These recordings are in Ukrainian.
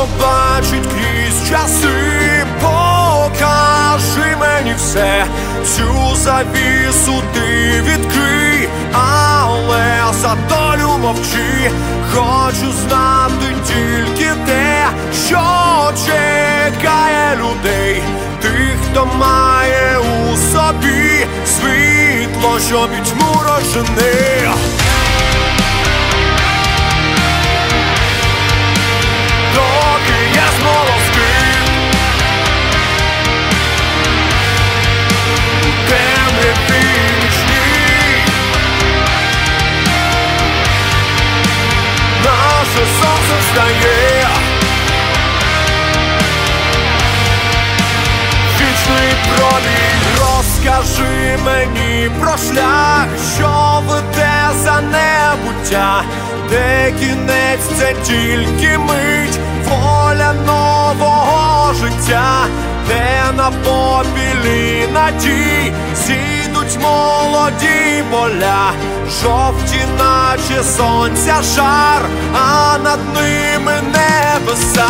що бачить крізь часи. Покажи мені все, цю завісу ти відкрий, але за долю мовчи. Хочу знати тільки те, що чекає людей, тих, хто має у собі світло, що пітьму розжене. Доки є змолоски, темряві нічні, наше сонце встає. Вічний промінь, розкажи мені про шлях, що веде за небуття, де кінець — це тільки мить, воля нового життя, де на попілі надій зійдуть молоді поля, жовті, наче сонця жар, а над ними небеса.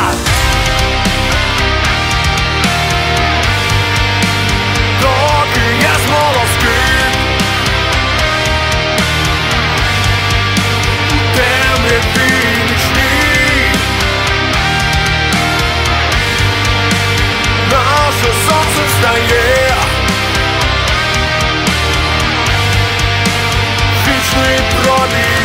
Доки є змолоски, у темряві нічні, наше сонце встає. Вічний промінь.